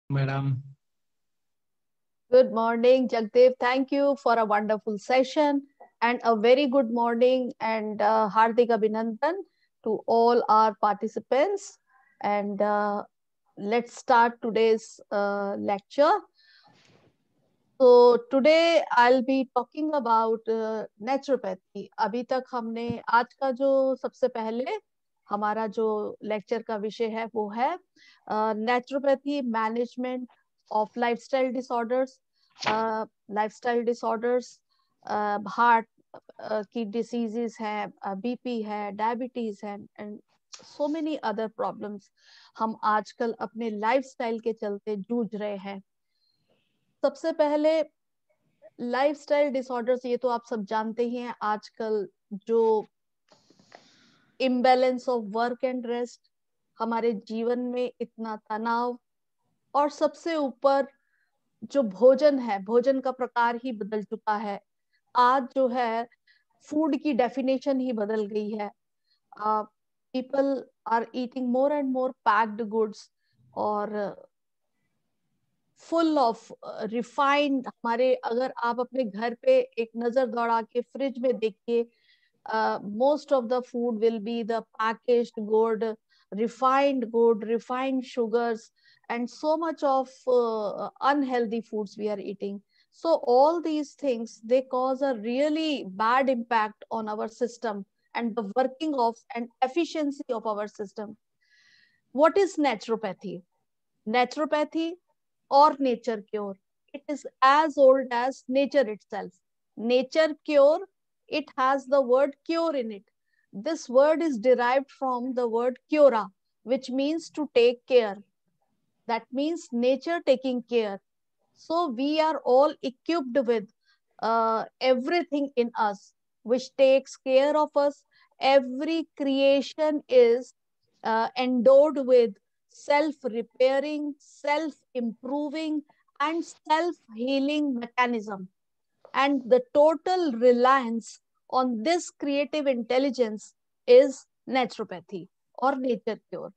Madam. Good morning, Jagdev. Thank you for a wonderful session and a very good morning and Hardik Abhinandan to all our participants. And let's start today's lecture. So today I'll be talking about naturopathy. अभी तक हमने आज का जो सबसे पहले हमारा जो लेक्चर का विषय है वो है naturopathy management of lifestyle disorders lifestyle disorders heart की डिसीजेस है बीपी है डायबिटीज है and so many other problems हम आजकल अपने लाइफस्टाइल के चलते जूझ रहे हैं। सबसे पहले लाइफस्टाइल डिसऑर्डर्स ये तो आप सब जानते ही हैं। आजकल जो imbalance of work and rest, हमारे जीवन में इतना तनाव, और सबसे ऊपर जो भोजन है, भोजन का प्रकार ही बदल चुका है। आज जो है फूड की डेफिनेशन ही बदल गई है। People are eating more and more packed goods और फुल ऑफ रिफाइंड। हमारे अगर आप अपने घर पे एक नजर दौड़ा के फ्रिज में देखिए, most of the food will be the packaged good, refined sugars, and so much of unhealthy foods we are eating. So all these things, they cause a really bad impact on our system and the working of and efficiency of our system. What is naturopathy? Naturopathy or nature cure, it is as old as nature itself. Nature cure, it has the word cure in it. This word is derived from the word cura, which means to take care. That means nature taking care. So we are all equipped with everything in us which takes care of us. Every creation is endowed with self repairing, self improving, and self healing mechanism. And the total reliance on this creative intelligence is naturopathy or nature cure.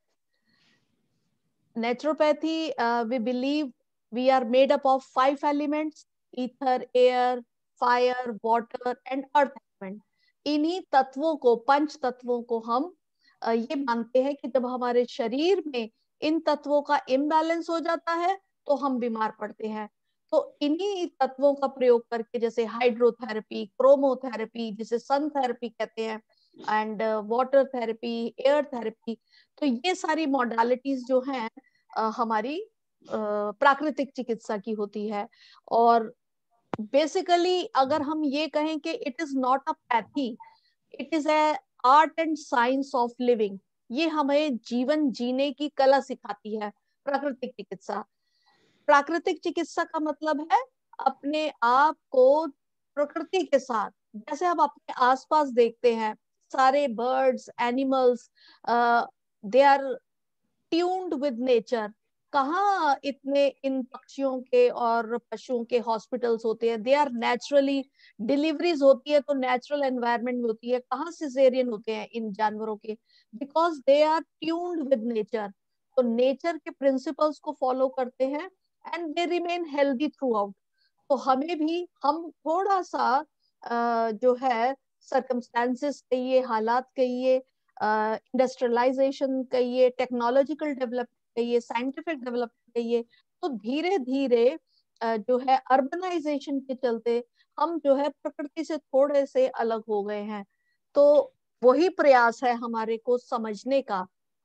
Naturopathy, we believe we are made up of 5 elements: ether, air, fire, water and earth element. इन्हीं तत्वों को, पंच तत्वों को हम ये मानते हैं कि जब हमारे शरीर में इन तत्वों का इम्बैलेंस हो जाता है तो हम बीमार पड़ते हैं। तो इन्हीं तत्वों का प्रयोग करके, जैसे हाइड्रोथेरेपी, क्रोमोथेरेपी, जिसे सन थेरेपी कहते हैं, and water therapy, air therapy, तो ये सारी मॉडलिटीज जो हैं हमारी प्राकृतिक चिकित्सा की होती है। और बेसिकली अगर हम ये कहें कि it is not a pathy, it is a art and science of living. ये हमें जीवन जीने की कला सिखाती है प्राकृतिक चिकित्सा। प्राकृतिक चिकित्सा का मतलब है अपने आप को प्रकृति के साथ, जैसे हम अपने आसपास देखते हैं सारे birds animals, they are tuned with nature. कहाँ इतने इन पक्षियों के और पशुओं के हॉस्पिटल्स होते हैं, दे आर नेचुरली, डिलीवरीज होती है तो नेचुरल एनवायरनमेंट में होती है। कहाँ सिजेरियन होते हैं इन जानवरों के? Because they are tuned with nature. तो नेचर के प्रिंसिपल्स को फॉलो करते हैं and they remain healthy throughout. तो हमें भी, हम थोड़ा सा जो है सरकमस्टांसिस कहिए, हालात कहिए, इंडस्ट्रियलाइजेशन कहिए, टेक्नोलॉजिकल डेवलपमेंट कहिए, साइंटिफिक डेवलपमेंट कहिए, तो धीरे धीरे जो है अर्बनाइजेशन के चलते हम जो है प्रकृति से थोड़े से अलग हो गए हैं। तो वही प्रयास है हमारे को समझने का।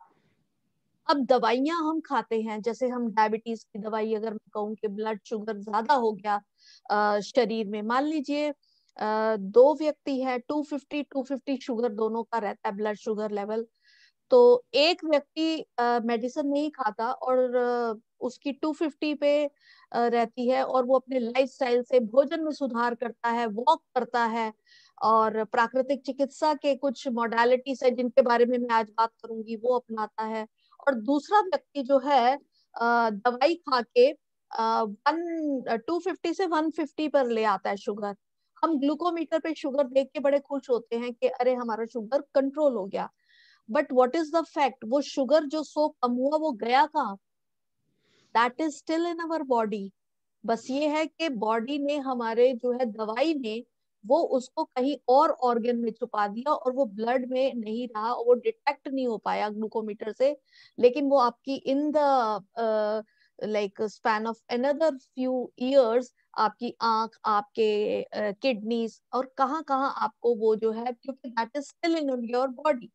अब दवाइयां हम खाते हैं, जैसे हम डायबिटीज की दवाई, अगर मैं कहूँ कि ब्लड शुगर ज्यादा हो गया शरीर में, मान लीजिए दो व्यक्ति है, 250 शुगर दोनों का रहता है ब्लड शुगर लेवल। तो एक व्यक्ति मेडिसिन नहीं खाता और उसकी 250 पे रहती है, और वो अपने लाइफस्टाइल से भोजन में सुधार करता है, वॉक करता है, और प्राकृतिक चिकित्सा के कुछ मॉडलिटीज है जिनके बारे में मैं आज बात करूंगी, वो अपनाता है। और दूसरा व्यक्ति जो है दवाई खा के 250 से 150 पर ले आता है शुगर। हम ग्लूकोमीटर पे शुगर देख के बड़े खुश होते हैं कि अरे हमारा शुगर कंट्रोल हो गया। But what is the fact? वो शुगर जो सो कम हुआ वो गया कहाँ? That is still in our body. बस ये है कि बॉडी ने हमारे जो है दवाई ने वो उसको कहीं और ऑर्गन में छुपा दिया और वो ब्लड में नहीं रहा और वो डिटेक्ट नहीं हो पाया ग्लूकोमीटर से. लेकिन वो आपकी in the like span of another few years आपकी आंख, आपके किडनीज और कहाँ कहाँ आपको वो जो है, क्योंकि that is still in your body.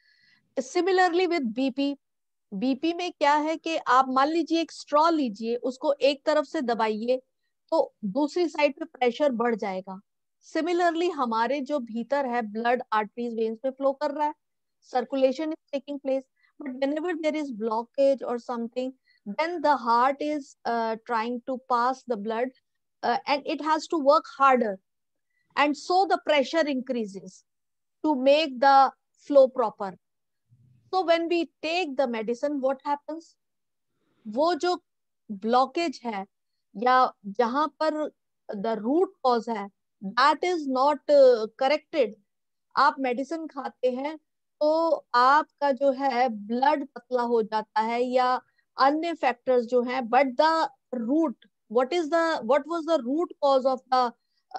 Similarly with BP. BP में क्या है कि आप मान लीजिए एक स्ट्रॉ लीजिए, उसको एक तरफ से दबाइए तो दूसरी साइड पे प्रेशर बढ़ जाएगा. सिमिलरली हमारे जो भीतर है ब्लड आर्टरीज वेन्स में फ्लो कर रहा है, circulation is taking place. But whenever there is blockage और something, then the heart is trying to pass the blood, and it has to work harder, and so the pressure increases to make the flow proper. So when we take the medicine, what happens? वो जो blockage है या जहां पर the root cause है, that is not corrected. आप medicine खाते हैं तो आपका जो है ब्लड पतला हो जाता है या अन्य फैक्टर्स जो हैं, but the root, what was the root cause of the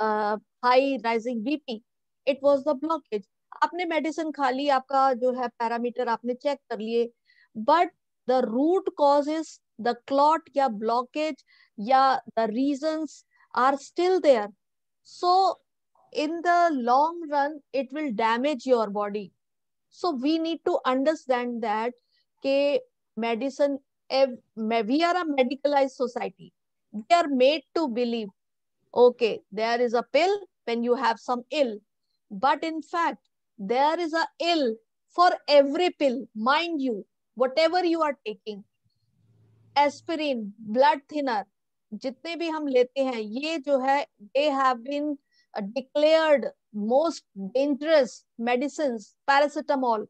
high rising BP? It was the blockage. आपने मेडिसिन खा ली, आपका जो है पैरामीटर आपने चेक कर लिए, but the root cause is the clot या ब्लॉकेज या the reasons are still there. So in the long run it will damage your body. So we need to understand that ke medicine, we are a medicalized society. We are made to believe, okay, there is a pill when you have some ill, but in fact there is a ill for every pill. Mind you, whatever you are taking, aspirin, blood thinner, जितने भी हम लेते हैं, ये जो है they have been declared most dangerous medicine. Paracetamol,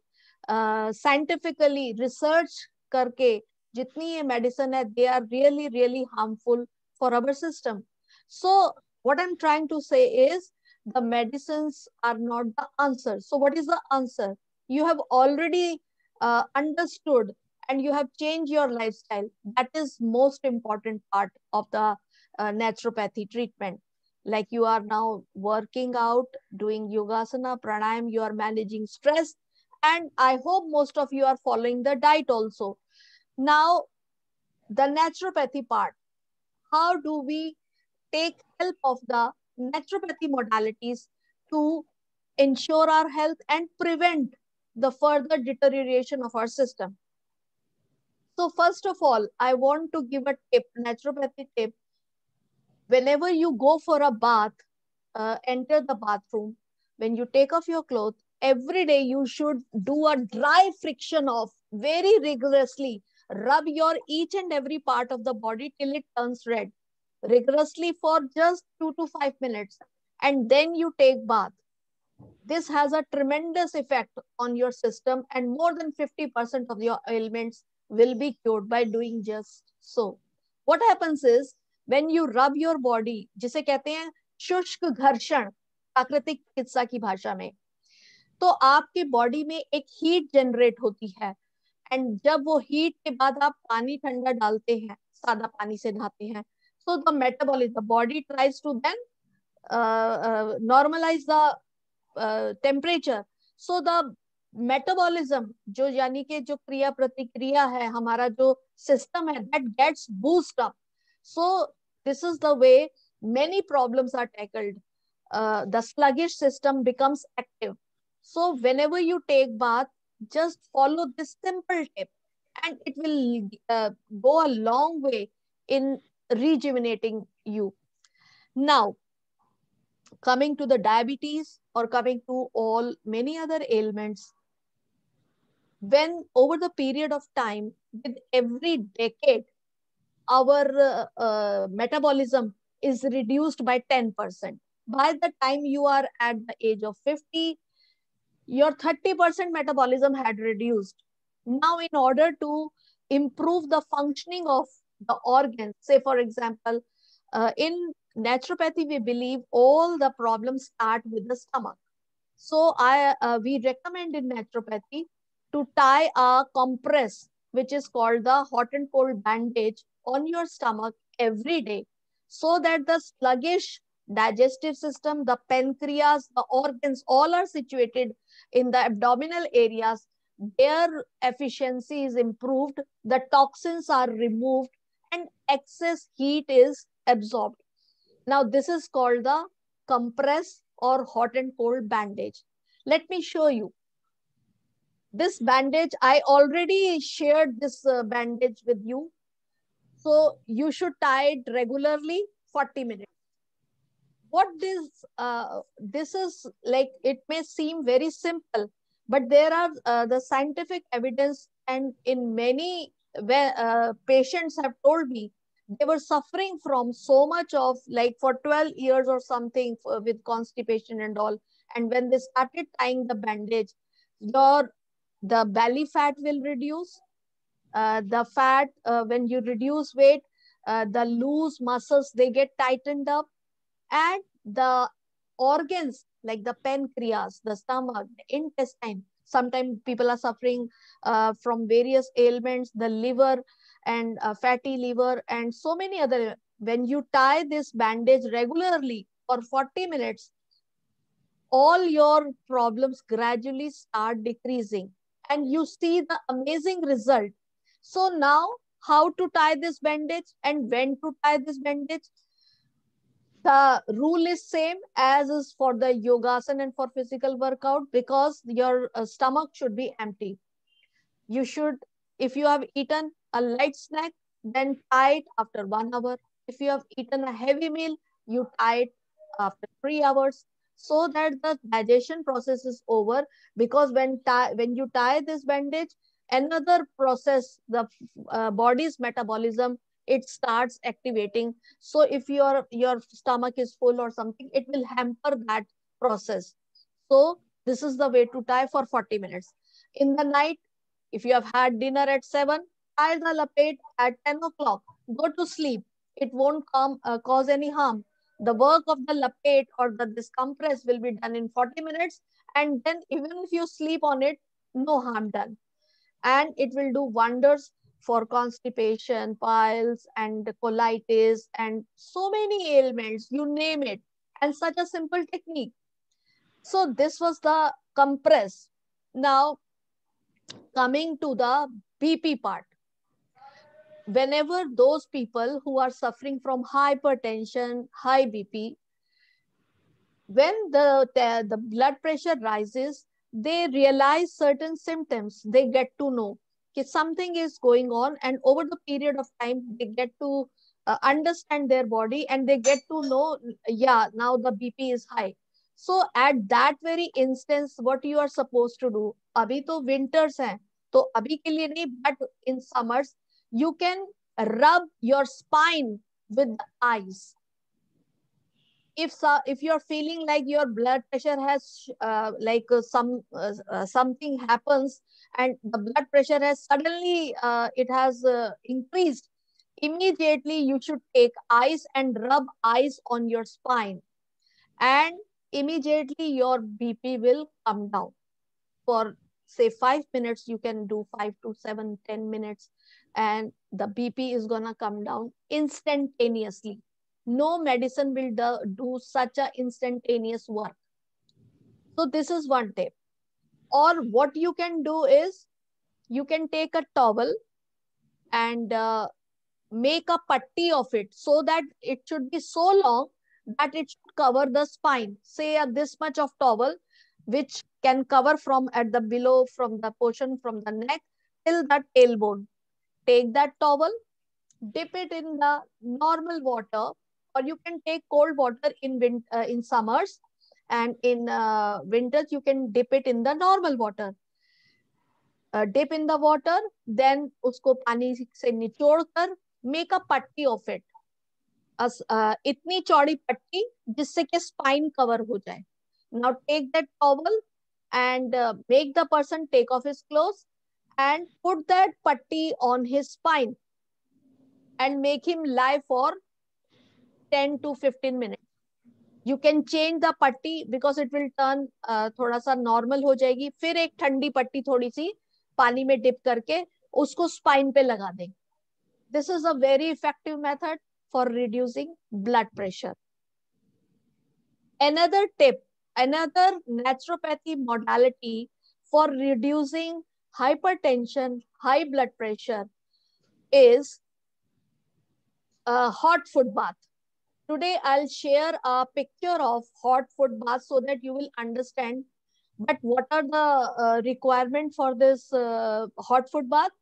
scientifically research करके जितनी ये मेडिसिन है, they are really really harmful for our system. So what I am trying to say is the medicines are not the answer. So what is the answer? You have already understood and you have changed your lifestyle. That is most important part of the naturopathy treatment. Like you are now working out, doing yogasana, pranayam, you are managing stress, and I hope most of you are following the diet also. Now the naturopathy part, how do we take help of the naturopathy modalities to ensure our health and prevent the further deterioration of our system? So first of all, I want to give a tip, naturopathy tip. Whenever you go for a bath, enter the bathroom, when you take off your clothes, every day you should do a dry friction off very rigorously. Rub your each and every part of the body till it turns red, rigorously for just 2 to 5 minutes, and then you take bath. This has a tremendous effect on your system, and more than 50% of your ailments will be cured by doing just so. What happens is when you rub your body, जिसे कहते हैं शुष्क घर्षण प्राकृतिक चिकित्सा की भाषा में, तो आपके बॉडी में एक हीट जनरेट होती है. एंड जब वो हीट के बाद आप पानी ठंडा डालते हैं, सादा पानी से नहाते हैं, so the metabolism, the body tries to then normalize the temperature. So the metabolism, जो यानी कि जो क्रिया प्रतिक्रिया है, हमारा जो सिस्टम है, that gets boost up. So this is the way many problems are tackled. The sluggish system becomes active. So whenever you take bath, just follow this simple tip and it will go a long way in rejuvenating you. Now, coming to the diabetes or coming to all many other ailments, when over the period of time, with every decade, our metabolism is reduced by 10%. By the time you are at the age of 50, your 30% metabolism had reduced. Now, in order to improve the functioning of the organs, say for example, in naturopathy, we believe all the problems start with the stomach. So we recommend in naturopathy to tie a compress, which is called the hot and cold bandage, on your stomach every day, so that the sluggish digestive system, the pancreas, the organs, all are situated in the abdominal areas. Their efficiency is improved, the toxins are removed, and excess heat is absorbed. Now, this is called the compress or hot and cold bandage. Let me show you. This bandage, I already shared this bandage with you. So you should tie it regularly 40 minutes. What this is like, it may seem very simple, but there are the scientific evidence, and in many where patients have told me they were suffering from so much of, like, for 12 years or something, with constipation and all. And when they started tying the bandage, your the belly fat will reduce, the fat, when you reduce weight, the loose muscles, they get tightened up, and the organs like the pancreas, the stomach, the intestine. Sometimes people are suffering from various ailments, the liver and fatty liver and so many other. When you tie this bandage regularly for 40 minutes, all your problems gradually start decreasing, and you see the amazing result. So now, how to tie this bandage and when to tie this bandage? The rule is same as is for the yogasana and for physical workout, because your stomach should be empty. You should, if you have eaten a light snack, then tie it after 1 hour. If you have eaten a heavy meal, you tie it after 3 hours, so that the digestion process is over. Because when you tie this bandage, another process, the body's metabolism, it starts activating. So if your stomach is full or something, it will hamper that process. So this is the way to tie for 40 minutes. In the night, if you have had dinner at 7, tie the lapet at 10 o'clock. Go to sleep. It won't cause any harm. The work of the lapet or the this compress will be done in 40 minutes. And then even if you sleep on it, no harm done. And it will do wonders for constipation, piles, and colitis, and so many ailments, you name it. And such a simple technique. So this was the compress. Now, coming to the BP part. Whenever those people who are suffering from hypertension, high BP, when the blood pressure rises, they realize certain symptoms. They get to know that something is going on, and over the period of time, they get to understand their body, and they get to know, yeah, now the BP is high. So at that very instance, what you are supposed to do? अभी तो winters हैं, तो अभी के लिए नहीं, but in summers, you can rub your spine with the eyes. If you're feeling like your blood pressure has something happens, and the blood pressure has suddenly it has increased, immediately you should take ice and rub ice on your spine, and immediately your BP will come down. For say 5 minutes, you can do 5 to 7, 10 minutes, and the BP is gonna come down instantaneously. No medicine will do such a instantaneous work. So this is one tip. Or what you can do is, you can take a towel and make a patti of it, so that it should be so long that it should cover the spine. Say this much of towel, which can cover from at the below, from the portion from the neck till the tailbone. Take that towel, dip it in the normal water, or you can take cold water in summers, and in winters you can dip it in the normal water. Dip in the water, then usko pani se nichod kar, make a patti of it. इतनी चौड़ी पट्टी जिससे कि spine cover हो जाए. Now take that towel and make the person take off his clothes and put that patti on his spine and make him lie for 10 to 15 minutes. You can change the patti because it will turn थोड़ा सा normal हो जाएगी. फिर एक ठंडी पट्टी थोड़ी सी पानी में dip करके उसको spine पे लगा दें. This is a very effective method for reducing blood pressure. Another tip, another naturopathy modality for reducing hypertension, high blood pressure is a hot foot bath. Today I'll share a picture of hot foot bath so that you will understand. But what are the requirement for this hot foot bath?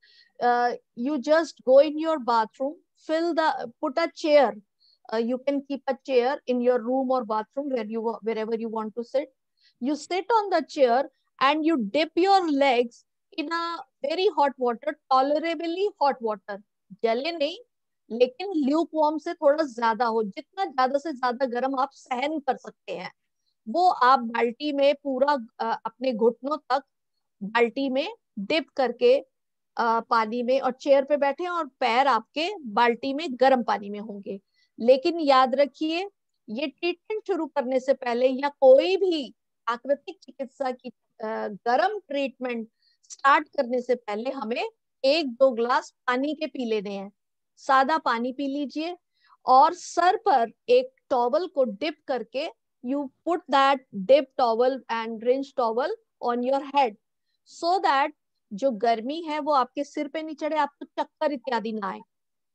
You just go in your bathroom, put a chair. You can keep a chair in your room or bathroom wherever you want to sit. You sit on the chair and you dip your legs in a very hot water, tolerably hot water. जले नहीं, लेकिन Luke warm से थोड़ा ज्यादा हो, जितना ज्यादा से ज्यादा गर्म आप सहन कर सकते हैं वो आप बाल्टी में पूरा अपने घुटनों तक बाल्टी में डिप करके पानी में, और चेयर पे बैठे और पैर आपके बाल्टी में गर्म पानी में होंगे। लेकिन याद रखिए, ये ट्रीटमेंट शुरू करने से पहले या कोई भी प्राकृतिक चिकित्सा की गर्म ट्रीटमेंट स्टार्ट करने से पहले हमें 1-2 ग्लास पानी के पी लेने हैं। सादा पानी पी लीजिए और सर पर एक टॉवल को डिप करके you put that dip towel and rinse towel on your head so that जो गर्मी है वो आपके सिर पे नहीं चढ़े, आपको चक्कर इत्यादि ना आए।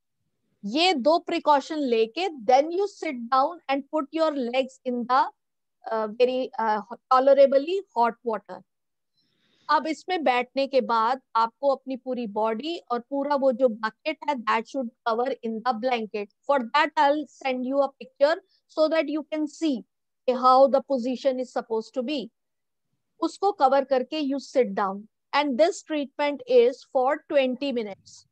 ये 2 प्रिकॉशन लेके then you sit down and put your legs in the very tolerably hot water. अब इसमें बैठने के बाद आपको अपनी पूरी बॉडी और पूरा वो जो बकेट है that should cover in the blanket. For that I'll send you a picture so that you can see how the position is supposed to be. उसको कवर करके you sit down and this treatment is for 20 minutes.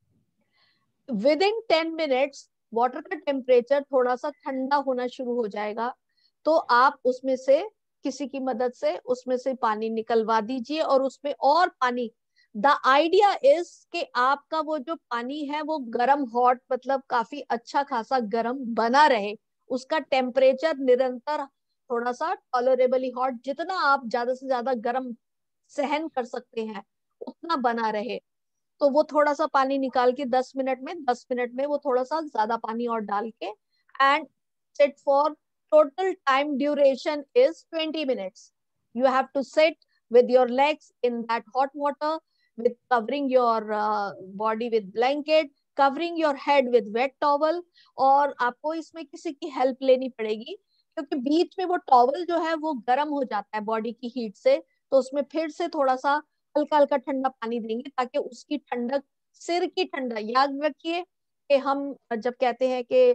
Within 10 minutes water का temperature थोड़ा सा ठंडा होना शुरू हो जाएगा, तो आप उसमें से किसी की मदद से उसमें से पानी निकलवा दीजिए और उसमें और पानी। द आइडिया इज कि आपका वो जो पानी है वो गर्म हॉट, मतलब काफी अच्छा खासा गर्म बना रहे, उसका टेम्परेचर निरंतर थोड़ा सा टॉलरेबली हॉट, जितना आप ज्यादा से ज्यादा गर्म सहन कर सकते हैं उतना बना रहे। तो वो थोड़ा सा पानी निकाल के 10 मिनट में वो थोड़ा सा ज्यादा पानी और डाल के and sit for total time duration is 20 minutes. You have to sit with your legs in that hot water, with covering your body with blanket, covering your head with wet towel, और आपको इसमें किसी की help लेनी पड़ेगी क्योंकि बीच में वो टॉवल जो है वो गर्म हो जाता है बॉडी की हीट से, तो उसमें फिर से थोड़ा सा हल्का हल्का ठंडा पानी देंगे ताकि उसकी ठंडक, सिर की ठंडा। याद रखिए कि हम जब कहते हैं कि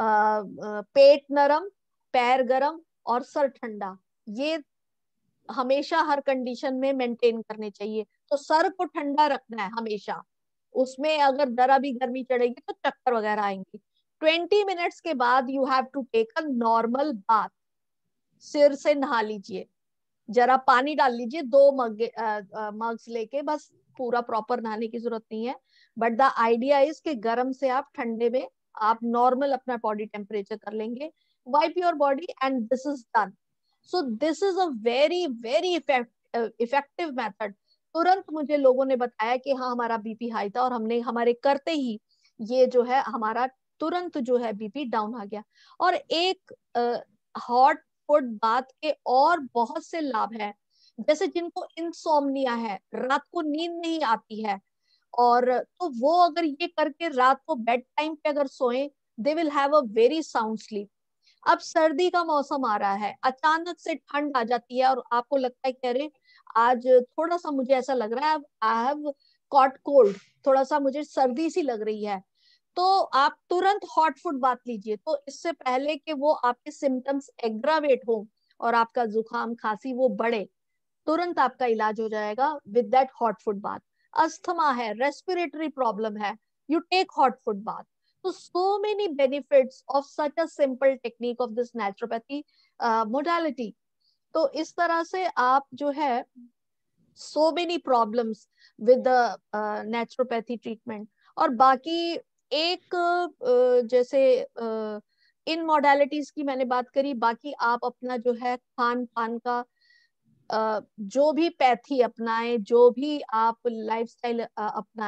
पेट नरम, पैर गरम और सर ठंडा, ये हमेशा हर कंडीशन में मेंटेन करने चाहिए। तो सर को ठंडा रखना है हमेशा, उसमें अगर जरा भी गर्मी चढ़ेगी तो चक्कर वगैरह आएंगे। 20 मिनट्स के बाद you have to take a normal bath, सिर से नहा लीजिए, जरा पानी डाल लीजिए 2 मग्स लेके, बस पूरा प्रॉपर नहाने की जरूरत नहीं है। बट द आइडिया इज कि गर्म से आप ठंडे में आप नॉर्मल अपना बॉडी टेम्परेचर कर लेंगे, wipe your body and this is done. So this is a very effective method. तुरंत मुझे लोगों ने बताया कि हाँ हमारा बीपी हाई था और हमने हमारे करते ही ये जो है हमारा तुरंत जो है बीपी डाउन आ गया। और एक हॉट फुट बाथ के और बहुत से लाभ हैं, जैसे जिनको इंसोम्निया है, रात को नींद नहीं आती है, और तो वो अगर ये करके रात को बेड टाइम पे अगर सोए, they will have a very sound sleep. अब सर्दी का मौसम आ रहा है, अचानक से ठंड आ जाती है और आपको लगता है कि अरे आज थोड़ा सा मुझे ऐसा लग रहा है, आई हैव कॉट कोल्ड, थोड़ा सा मुझे सर्दी सी लग रही है, तो आप तुरंत हॉट फुट बाथ लीजिए। तो इससे पहले कि वो आपके सिम्टम्स एग्रावेट हो और आपका जुकाम खांसी वो बढ़े, तुरंत आपका इलाज हो जाएगा with that hot foot bath. Asthma है, रेस्पिरेटरी प्रॉब्लम है, you take hot foot bath. So many benefits of such a simple technique of this naturopathy modality. तो इस तरह से आप जो है so many problems with the naturopathy treatment। और बाकी एक जैसे इन मॉडलिटीज की मैंने बात करी, बाकी आप अपना जो है खान पान का जो भी पैथी अपनाएं, जो भी आप लाइफस्टाइल अपनाएं,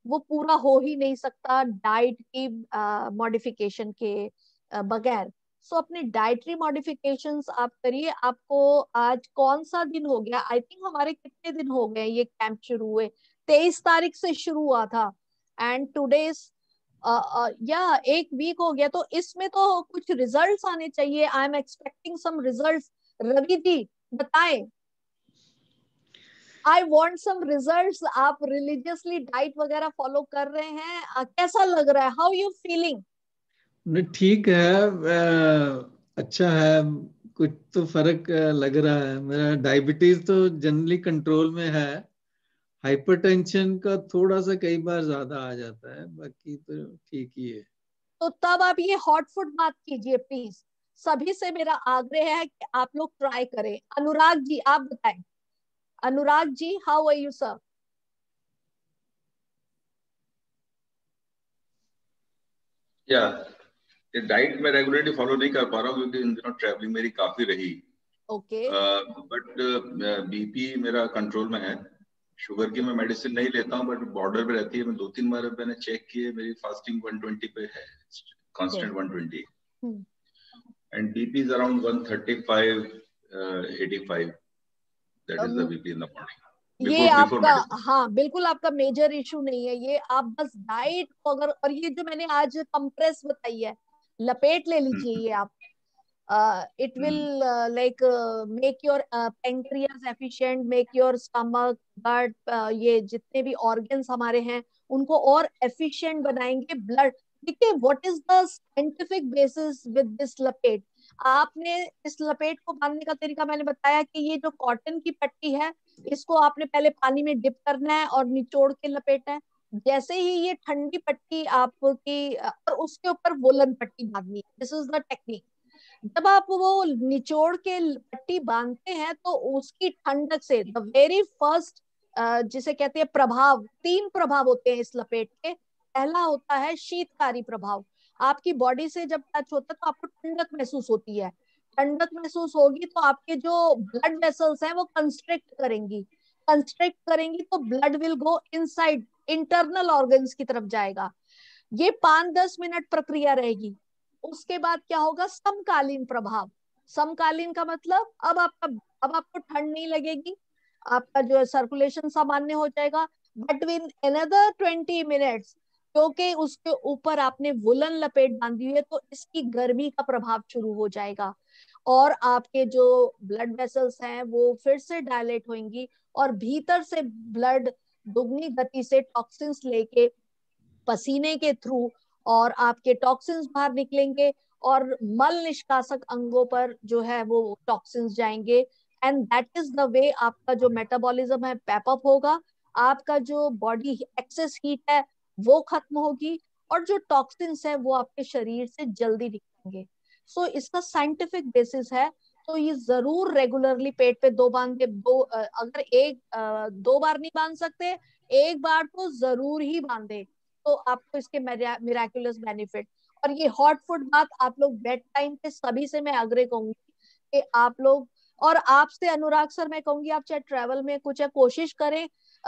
वो पूरा हो ही नहीं सकता डाइट की मॉडिफिकेशन के बगैर। सो अपने डाइटरी मॉडिफिकेशंस आप करिए। आपको आज कौन सा दिन हो गया, आई थिंक हमारे कितने दिन हो गए ये कैंप शुरू हुए, 23 तारीख से शुरू हुआ था, एंड टुडे या एक वीक हो गया, तो इसमें तो कुछ रिजल्ट्स आने चाहिए। I am expecting some results. Ravi ji बताएं, आई वांट सम रिजल्ट्स। आप रिलीजियसली डाइट वगैरह फॉलो कर रहे हैं, कैसा लग रहा है, हाउ यू फीलिंग? नहीं, ठीक है, अच्छा है, कुछ तो फर्क लग रहा है। मेरा डायबिटीज तो जनरली कंट्रोल में है, हाइपरटेंशन का थोड़ा सा कई बार ज्यादा आ जाता है, बाकी तो ठीक ही है। तो तब आप ये हॉट फूड मत कीजिए प्लीज। सभी से मेरा आग्रह है कि आप लोग ट्राई करें। अनुराग जी आप बताएं। Anurag ji how are you sir? या ये डाइट में रेगुलरली फॉलो नहीं कर पा रहा हूँ क्योंकि इन दिनों ट्रैवलिंग मेरी काफी रही। ओके। बट बीपी मेरा कंट्रोल में है। शुगर की मैं मेडिसिन नहीं लेता हूँ, बट बॉर्डर पे रहती है। मैं 2-3 बार मैंने चेक किए, मेरी फास्टिंग 120 पे है, constant 120, and BP is around 135 85। That is the BP in the morning ये बिफोर बिफोर आपका, मेडिसिन। हाँ बिल्कुल आपका मेजर इशू नहीं है ये। आप बस डाइट को अगर, और ये जो मैंने आज कंप्रेस बताई है, लपेट ले लीजिए ये आप। It will like make your pancreas efficient, make your stomach, gut, ये जितने भी ऑर्गन्स हमारे हैं उनको और एफिशिएंट बनाएंगे। ब्लड, देखिए what is the scientific basis with this लपेट। आपने इस लपेट को बांधने का तरीका मैंने बताया कि ये जो कॉटन की पट्टी है, इसको आपने पहले पानी में डिप करना है और निचोड़ के लपेटना है। जैसे ही ये ठंडी पट्टी आपकी, और उसके ऊपर वोलन पट्टी बांधनी है। This is the technique. जब आप वो निचोड़ के पट्टी बांधते हैं तो उसकी ठंडक से द वेरी फर्स्ट, जिसे कहते हैं प्रभाव, 3 प्रभाव होते हैं इस लपेट के। पहला होता है शीतकारी प्रभाव। आपकी बॉडी से जब टच होता है तो आपको ठंडक महसूस होती है। ठंडक महसूस होगी तो आपके जो ब्लड वेसल्स हैं वो कंस्ट्रिक्ट करेंगी। कंस्ट्रिक्ट करेंगी तो blood will go inside, internal organs की तरफ जाएगा। ये 5-10 मिनट प्रक्रिया रहेगी। उसके बाद क्या होगा, समकालीन प्रभाव। समकालीन का मतलब अब आपको ठंड नहीं लगेगी, आपका जो है सर्कुलेशन सामान्य हो जाएगा। बट विन अनदर 20 मिनट्स, क्योंकि उसके ऊपर आपने वुलन लपेट बांधी हुई है, तो इसकी गर्मी का प्रभाव शुरू हो जाएगा और आपके जो ब्लड वेसल्स हैं वो फिर से डायलेट होंगी और भीतर से ब्लड दुगनी गति से टॉक्सिन्स लेके पसीने के थ्रू और आपके टॉक्सिन्स बाहर निकलेंगे और मल निष्कासक अंगों पर जो है वो टॉक्सिन्स जाएंगे। And that is the way आपका जो मेटाबॉलिज्म है पैप अप होगा, आपका जो बॉडी एक्सेस हीट है वो खत्म होगी और जो टॉक्सिन्स है वो आपके शरीर से जल्दी निकलेंगे। सो इसका साइंटिफिक बेसिस है। तो ये जरूर रेगुलरली पेट पे 2 बांध के, अगर 2 बार नहीं बांध सकते, एक बार तो जरूर ही बांधे, तो आपको इसके मिराकुलस बेनिफिट। और ये हॉट फूड बात आप लोग बेड टाइम पे सभी से मैं आग्रह कहूंगी कि आप लोग, और आपसे अनुराग सर मैं कहूंगी आप चाहे ट्रेवल में कुछ है कोशिश करें,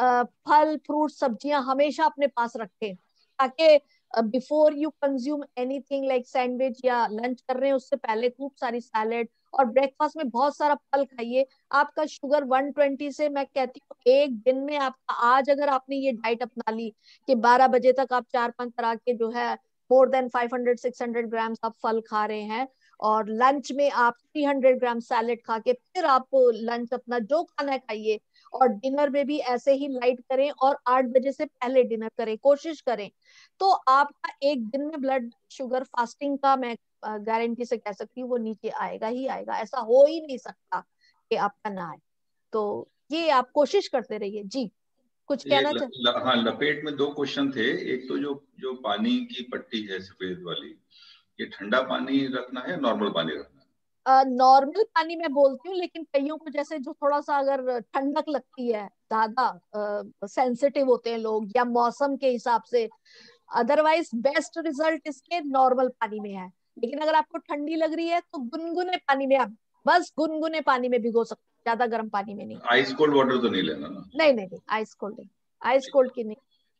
फल फ्रूट सब्जियां हमेशा अपने पास रखें, ताकि before you consume anything like sandwich या लंच कर रहे हैं उससे पहले खूब सारी सैलेड और ब्रेकफास्ट में बहुत सारा फल खाइए। आपका शुगर 120 से, मैं कहती हूँ एक दिन में आपका, आज अगर आपने ये डाइट अपना ली कि 12 बजे तक आप 4-5 तरह के जो है मोर देन 500-600 ग्राम्स आप फल खा रहे हैं, और लंच में आप 300 ग्राम सैलेड खा के फिर आप लंच अपना जो खाना है खाइए, और डिनर में भी ऐसे ही लाइट करें और 8 बजे से पहले डिनर करें, कोशिश करें, तो आपका एक दिन में ब्लड शुगर फास्टिंग का मैं गारंटी से कह सकती हूँ वो नीचे आएगा ही आएगा। ऐसा हो ही नहीं सकता कि आपका ना आए। तो ये आप कोशिश करते रहिए जी। कुछ ये कहना चाह हाँ, लपेट में 2 क्वेश्चन थे। एक तो जो जो पानी की पट्टी है सफेद वाली, ये ठंडा पानी रखना है, नॉर्मल पानी रखना है? नॉर्मल पानी में बोलती हूँ, लेकिन कईयों को जैसे जो थोड़ा सा अगर ठंडक लगती है, ज्यादा सेंसिटिव होते हैं लोग या मौसम के हिसाब से, अदरवाइज बेस्ट रिजल्ट इसके नॉर्मल पानी में है। लेकिन अगर आपको ठंडी लग रही है तो गुनगुने पानी में आप, बस गुनगुने पानी में भिगो सकते हैं, ज्यादा गर्म पानी में नहीं। आइस कोल्ड वाटर तो नहीं लेना ना? नहीं नहीं नहीं, आइस कोल्ड नहीं, आइस कोल्ड की नहीं।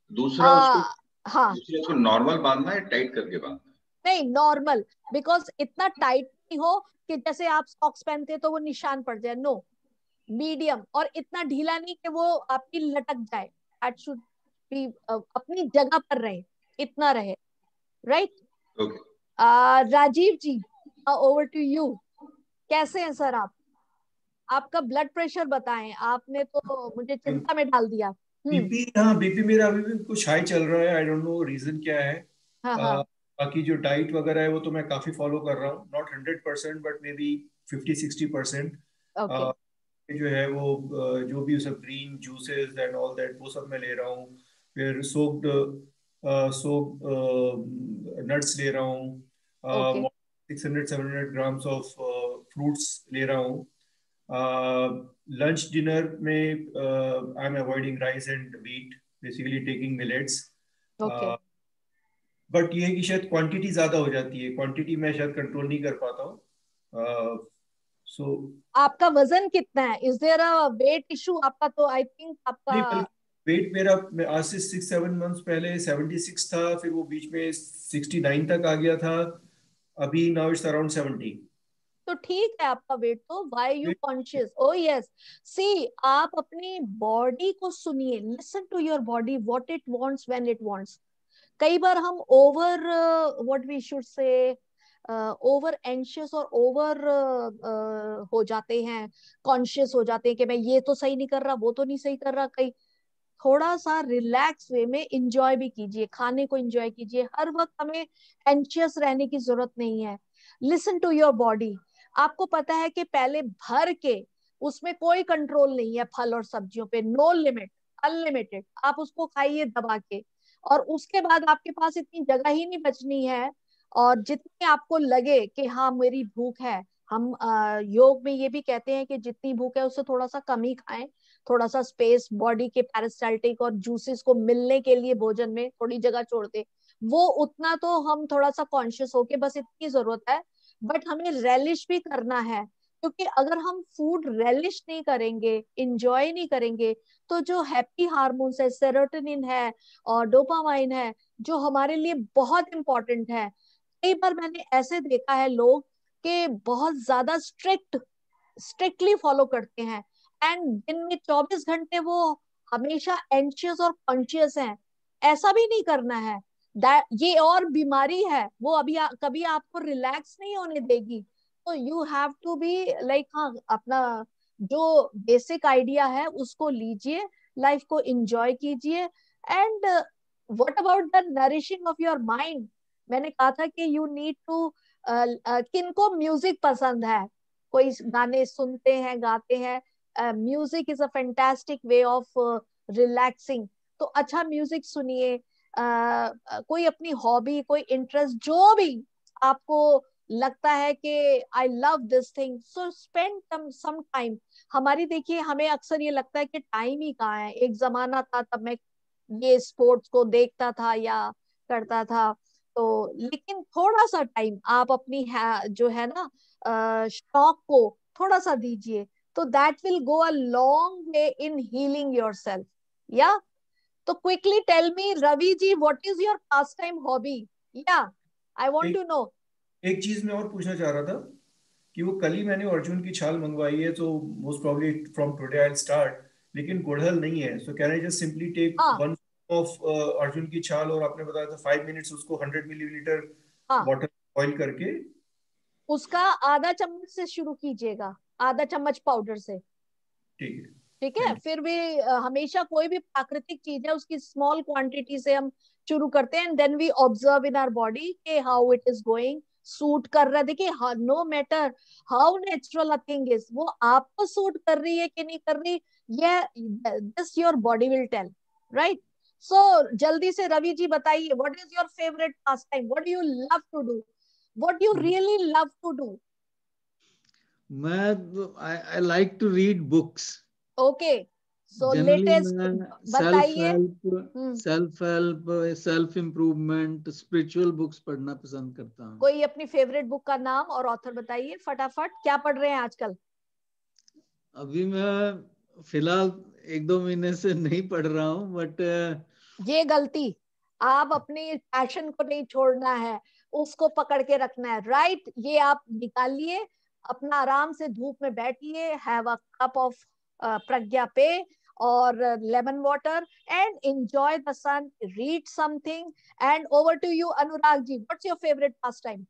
दूसरा उसको हाँ दूसरा उसको नॉर्मल बांधना है, टाइट करके बांधना है? नहीं, नॉर्मल, बिकॉज इतना टाइट नहीं हो कि जैसे आप सॉक्स पहनते तो वो निशान पड़ जाए, नो, मीडियम, और इतना ढीला नहीं कि वो आपकी लटक जाए, दैट शुड बी अपनी जगह पर रहे, इतना रहे, right? Okay. Rajiv ji, over to you. कैसे हैं सर आप? आपका ब्लड प्रेशर बताएं, आपने तो मुझे चिंता में डाल दिया। बीपी, हाँ बीपी मेरा अभी भी कुछ हाई चल रहा है, आई डोंट नो रीजन क्या है। हाँ अ, हाँ बाकी जो डाइट वगैरह है वो तो मैं काफी फॉलो कर रहा हूँ, not 100% but may be 50-60%। Okay जो है वो जो भी सब green juices and all that वो सब मैं ले रहा हूँ। फिर सोक्ड नट्स ले रहा ओके हूँ, 600-700 ग्राम्स ऑफ फ्रूट्स ले रहा हूँ। लंच डिनर में I am avoiding rice and wheat, basically taking millets. Okay but ये है कि शायद क्वांटिटी ज्यादा हो जाती है, क्वांटिटी मैं शायद कंट्रोल नहीं कर पाता हूँ। सो आपका वजन कितना है? Is there a weight issue आपका? तो आई थिंक आपका नहीं, बल्कि वेट मेरा आज से 6-7 मंथ्स पहले 76 था, फिर वो बीच में 69 तक आ गया था, अभी नाउ इट्स अराउंड 70। तो ठीक है आपका वेट, तो why you conscious? Oh yes, see, आप अपनी बॉडी को सुनिए, listen to your body, what it wants when it wants. कई बार हम over, what we should say, over anxious और ओवर हो जाते हैं, कॉन्शियस हो जाते हैं कि मैं ये तो सही नहीं कर रहा, वो तो नहीं सही कर रहा। कई थोड़ा सा रिलैक्स वे में इंजॉय भी कीजिए, खाने को इंजॉय कीजिए, हर वक्त हमें एंशियस रहने की जरूरत नहीं है। Listen to your body. आपको पता है कि पहले भर के उसमें कोई कंट्रोल नहीं है, फल और सब्जियों पे नो लिमिट, अनलिमिटेड, आप उसको खाइए दबा के, और उसके बाद आपके पास इतनी जगह ही नहीं बचनी है। और जितनी आपको लगे कि हाँ मेरी भूख है, हम योग में ये भी कहते हैं कि जितनी भूख है उससे थोड़ा सा कम ही खाएं, थोड़ा सा स्पेस बॉडी के पेरिस्टाल्टिक और जूसेस को मिलने के लिए भोजन में थोड़ी जगह छोड़ दे, वो उतना तो हम थोड़ा सा कॉन्शियस होके, बस इतनी जरूरत है। बट हमें रेलिश भी करना है, क्योंकि अगर हम फूड रेलिश नहीं करेंगे, इंजॉय नहीं करेंगे, तो जो हैप्पी हार्मोन्स है, सेरोटोनिन है और डोपामाइन है, जो हमारे लिए बहुत इंपॉर्टेंट है, कई बार मैंने ऐसे देखा है लोग कि बहुत ज्यादा स्ट्रिक्टली फॉलो करते हैं, एंड दिन में 24 घंटे वो हमेशा एंशियस और कॉन्शियस हैं। ऐसा भी नहीं करना है, ये और बीमारी है, वो अभी कभी आपको रिलैक्स नहीं होने देगी। तो you have to be like, हाँ, अपना जो बेसिक आइडिया है उसको लीजिए, लाइफ को एंजॉय कीजिए। And what about the nourishing of your mind? मैंने कहा था कि यू नीड टू, किनको म्यूजिक पसंद है, कोई गाने सुनते हैं, गाते हैं, music is a fantastic way of relaxing, तो अच्छा म्यूजिक सुनिए। कोई अपनी हॉबी, कोई इंटरेस्ट, जो भी आपको लगता है कि I love this thing, so spend some time. हमारी देखिए, हमें अक्सर ये लगता है कि टाइम ही कहाँ है, एक जमाना था तब मैं ये स्पोर्ट्स को देखता था या करता था, तो लेकिन थोड़ा सा टाइम आप अपनी जो है ना शौक को थोड़ा सा दीजिए, तो that will go a long way in healing yourself. या तो quickly tell me Ravi ji, what is your pastime hobby? या आई वांट एक टू नो। एक चीज मैं और पूछना चाह रहा था कि वो कल ही मैंने अर्जुन की छाल मंगवाई है, तो most probably from today I will start, लेकिन गुड़हल नहीं है, so can I just simply take हाँ 1 ऑफ अर्जुन की छाल, और आपने बताया था 5 मिनट्स उसको 100 मिलीलीटर हाँ, वाटर बॉइल करके? उसका आधा चम्मच से शुरू कीजिएगा, आधा चम्मच पाउडर से। ठीक है, ठीक है, थैंक फिर भी हमेशा कोई भी प्राकृतिक चीज है उसकी स्मॉल क्वांटिटी से हम शुरू करते हैं, and then we observe in our body के how it is going, suit कर रहा है। देखिए, no matter how natural a thing is, वो आपको सूट कर रही है कि नहीं कर रही, ये this your body will tell, right? So जल्दी से रवि जी बताइए, what is your favourite pastime, what do you love to do, what you you. Really love to do? मैं I like to read books. Okay, so generally latest मैं बताइए। Self help, self improvement, spiritual books पढ़ना पसंद करता हूँ। कोई अपनी favourite book का नाम और ऑथर बताइए फटाफट, क्या पढ़ रहे हैं आजकल? अभी मैं फिलहाल 1-2 महीने से नहीं पढ़ रहा हूँ, बट ये गलती, आप अपनी पैशन को नहीं छोड़ना है, उसको पकड़ के रखना है, राइट। ये आप निकालिए, अपना आराम से धूप में बैठिए, have a cup of Pragya पेय और lemon water and enjoy the sun, read something. And over to you Anurag ji, what's your favourite pastime?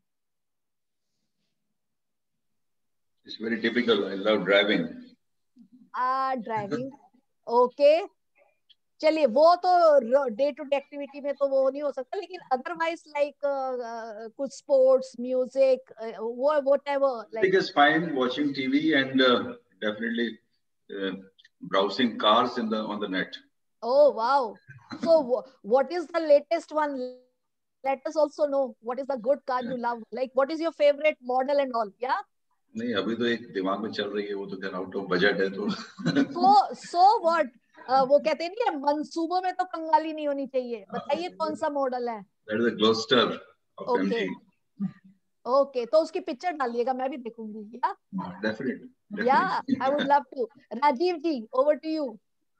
It's very typical. I love driving. Driving, okay. चलिए, वो तो डे टू डे एक्टिविटी में तो वो नहीं हो सकता, लेकिन अदरवाइज लाइक कुछ स्पोर्ट्स, म्यूजिक, वो whatever I think it's fine watching TV and definitely browsing cars on the net. Oh wow. So what is the latest one? Let us also know what is the good car you love. Like what is your favorite model and all? Yeah. नहीं, अभी तो एक दिमाग में चल रही है, वो तो खैर आउट ऑफ बजट है तो so what? वो कहते नहीं है, मंसूबों में तो कंगाली नहीं होनी चाहिए। बताइए कौन सा मॉडल है? That is a Gloster of MG. Okay, तो उसकी पिक्चर डालिएगा, मैं भी देखूंगी। Yeah Definitely. Yeah, I would love to. Rajiv ji, over to you.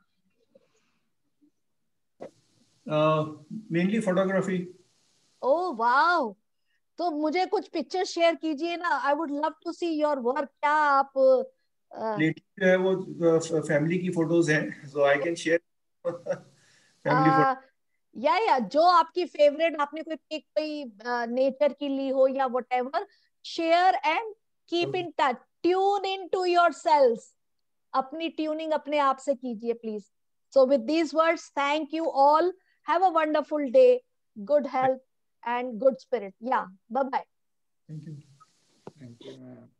Mainly photography. Oh wow, तो मुझे कुछ पिक्चर शेयर कीजिए ना, I would love to see your work. क्या आप लेटेस्ट है वो फैमिली की फोटोज हैं, so I can share family photo. या जो आपकी फेवरेट, आपने कोई पिक कोई नेचर की ली हो या whatever, share and keep in touch, tune in to yourself. अपनी ट्यूनिंग अपने आप से कीजिए please. So with these words, thank you all, have a wonderful day, good health and good spirit. Yeah, bye bye. Thank you. Thank you, ma'am.